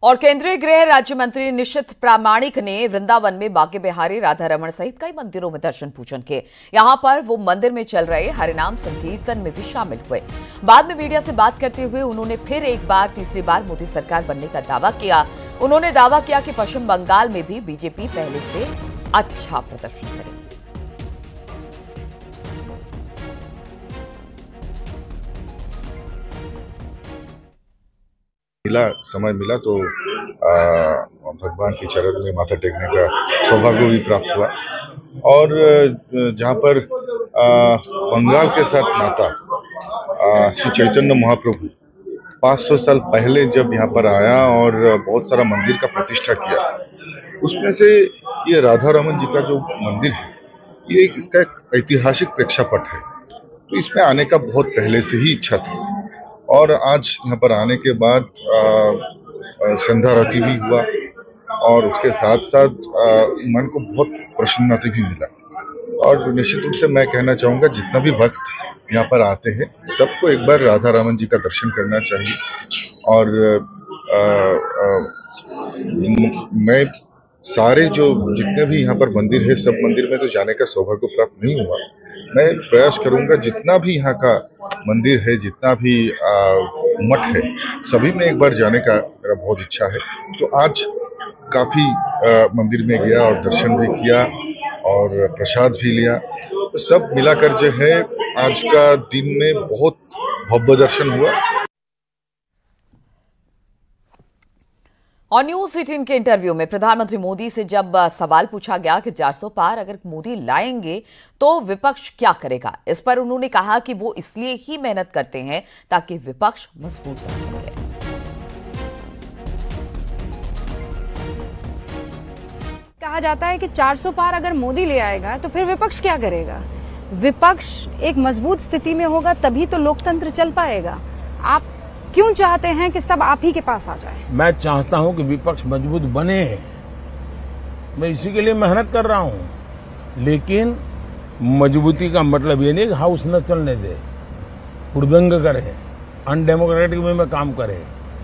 और केंद्रीय गृह राज्य मंत्री निशित प्रामाणिक ने वृंदावन में बांके बिहारी राधा रमण सहित कई मंदिरों में दर्शन पूजन किए। यहां पर वो मंदिर में चल रहे हरिनाम संकीर्तन में भी शामिल हुए। बाद में मीडिया से बात करते हुए उन्होंने फिर एक बार तीसरी बार मोदी सरकार बनने का दावा किया। उन्होंने दावा किया कि पश्चिम बंगाल में भी बीजेपी पहले से अच्छा प्रदर्शन करेगी। समय मिला तो भगवान के चरण में माथा टेकने का सौभाग्य भी प्राप्त हुआ। और जहाँ पर बंगाल के साथ नाता श्री चैतन्य महाप्रभु 500 साल पहले जब यहाँ पर आया और बहुत सारा मंदिर का प्रतिष्ठा किया, उसमें से ये राधा रमन जी का जो मंदिर है, ये इसका एक ऐतिहासिक प्रेक्षापट है। तो इसमें आने का बहुत पहले से ही इच्छा था और आज यहाँ पर आने के बाद संध्या आरती भी हुआ और उसके साथ साथ मन को बहुत प्रसन्नता भी मिला। और निश्चित रूप से मैं कहना चाहूँगा, जितना भी भक्त यहाँ पर आते हैं सबको एक बार राधा रमन जी का दर्शन करना चाहिए। और मैं सारे जो जितने भी यहाँ पर मंदिर है, सब मंदिर में तो जाने का सौभाग्य प्राप्त नहीं हुआ। मैं प्रयास करूंगा जितना भी यहाँ का मंदिर है, जितना भी मठ है, सभी में एक बार जाने का मेरा बहुत इच्छा है। तो आज काफी मंदिर में गया और दर्शन भी किया और प्रसाद भी लिया। तो सब मिलाकर जो है आज का दिन में बहुत भव्य दर्शन हुआ। और न्यूज 18 के इंटरव्यू में प्रधानमंत्री मोदी से जब सवाल पूछा गया कि 400 पार अगर मोदी लाएंगे तो विपक्ष क्या करेगा, इस पर उन्होंने कहा कि वो इसलिए ही मेहनत करते हैं ताकि विपक्ष मजबूत बन सके। कहा जाता है कि 400 पार अगर मोदी ले आएगा तो फिर विपक्ष क्या करेगा। विपक्ष एक मजबूत स्थिति में होगा तभी तो लोकतंत्र चल पाएगा। आप क्यों चाहते हैं कि सब आप ही के पास आ जाए? मैं चाहता हूं कि विपक्ष मजबूत बने, मैं इसी के लिए मेहनत कर रहा हूं। लेकिन मजबूती का मतलब ये नहीं कि हाउस न चलने दे, हुड़दंग करे, अनडेमोक्रेटिक वे में काम करे।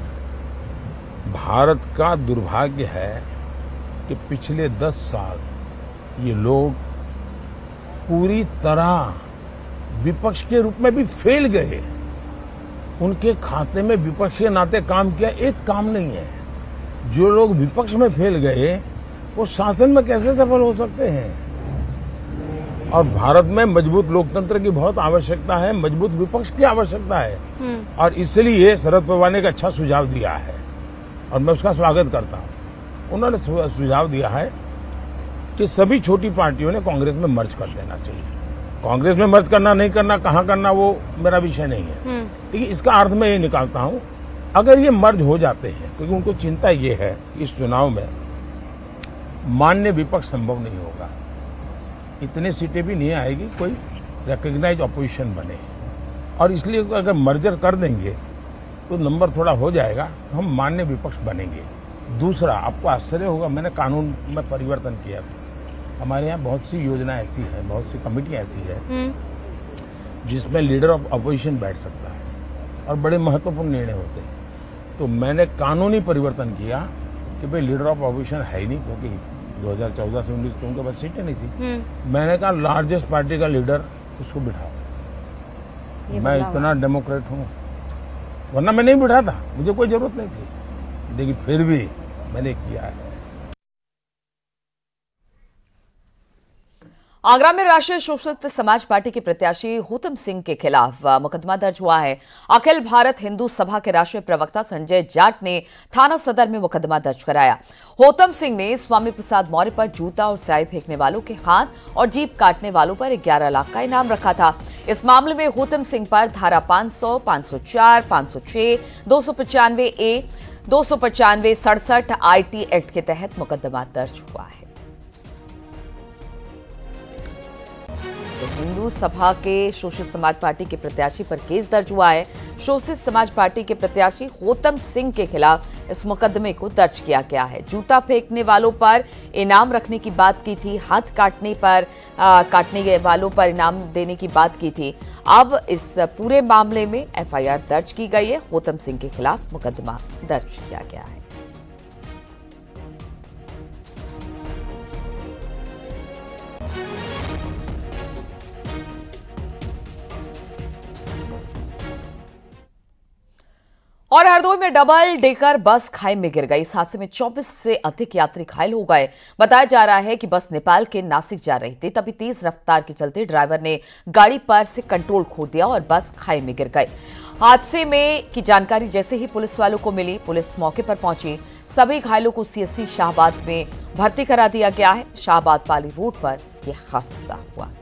भारत का दुर्भाग्य है कि पिछले 10 साल ये लोग पूरी तरह विपक्ष के रूप में भी फेल गए। उनके खाते में विपक्ष के नाते काम किया एक काम नहीं है। जो लोग विपक्ष में फेल गए वो शासन में कैसे सफल हो सकते हैं। और भारत में मजबूत लोकतंत्र की बहुत आवश्यकता है, मजबूत विपक्ष की आवश्यकता है। और इसलिए शरद पवार ने एक अच्छा सुझाव दिया है और मैं उसका स्वागत करता हूं। उन्होंने सुझाव दिया है कि सभी छोटी पार्टियों ने कांग्रेस में मर्ज कर देना चाहिए। कांग्रेस में मर्ज करना नहीं करना, कहाँ करना, वो मेरा विषय नहीं है। लेकिन इसका अर्थ मैं ये निकालता हूं, अगर ये मर्ज हो जाते हैं, क्योंकि उनको चिंता ये है कि इस चुनाव में मान्य विपक्ष संभव नहीं होगा, इतने सीटें भी नहीं आएगी कोई रिकॉग्नाइज ऑपोजिशन बने। और इसलिए अगर मर्जर कर देंगे तो नंबर थोड़ा हो जाएगा, तो हम मान्य विपक्ष बनेंगे। दूसरा, आपको आश्चर्य होगा, मैंने कानून में परिवर्तन किया। हमारे यहाँ बहुत सी योजना ऐसी है, बहुत सी कमेटियां ऐसी है जिसमें लीडर ऑफ अपोजिशन बैठ सकता है और बड़े महत्वपूर्ण निर्णय होते हैं। तो मैंने कानूनी परिवर्तन किया कि भाई लीडर ऑफ अपोजिशन है ही नहीं, क्योंकि 2014 से 19 तो उनके पास सीटें नहीं थी। मैंने कहा लार्जेस्ट पार्टी का लीडर उसको बिठाओ। मैं इतना डेमोक्रेट हूँ, वरना मैं नहीं बिठाता, मुझे कोई जरूरत नहीं थी, लेकिन फिर भी मैंने किया है। आगरा में राष्ट्रीय शोषित समाज पार्टी के प्रत्याशी होतम सिंह के खिलाफ मुकदमा दर्ज हुआ है। अखिल भारत हिंदू सभा के राष्ट्रीय प्रवक्ता संजय जाट ने थाना सदर में मुकदमा दर्ज कराया। होतम सिंह ने स्वामी प्रसाद मौर्य पर जूता और स्याही फेंकने वालों के हाथ और जीप काटने वालों पर 11 लाख का इनाम रखा था। इस मामले में होतम सिंह पर धारा 500, 504, 506, 295 ए, 295 67 IT एक्ट के तहत मुकदमा दर्ज हुआ है। तो हिंदू सभा के शोषित समाज पार्टी के प्रत्याशी पर केस दर्ज हुआ है। शोषित समाज पार्टी के प्रत्याशी होतम सिंह के खिलाफ इस मुकदमे को दर्ज किया गया है। जूता फेंकने वालों पर इनाम रखने की बात की थी, हाथ काटने वालों पर इनाम देने की बात की थी। अब इस पूरे मामले में FIR दर्ज की गई है। होतम सिंह के खिलाफ मुकदमा दर्ज किया गया है। और हरदोई में डबल डेकर बस खाई में गिर गई। इस हादसे में 24 से अधिक यात्री घायल हो गए। बताया जा रहा है कि बस नेपाल के नासिक जा रही थी, तभी तेज रफ्तार के चलते ड्राइवर ने गाड़ी पर से कंट्रोल खो दिया और बस खाई में गिर गई। हादसे में की जानकारी जैसे ही पुलिस वालों को मिली, पुलिस मौके पर पहुंची। सभी घायलों को सीएससी शाहबाद में भर्ती करा दिया गया है। शाहबाद पाली रोड पर यह हादसा हुआ।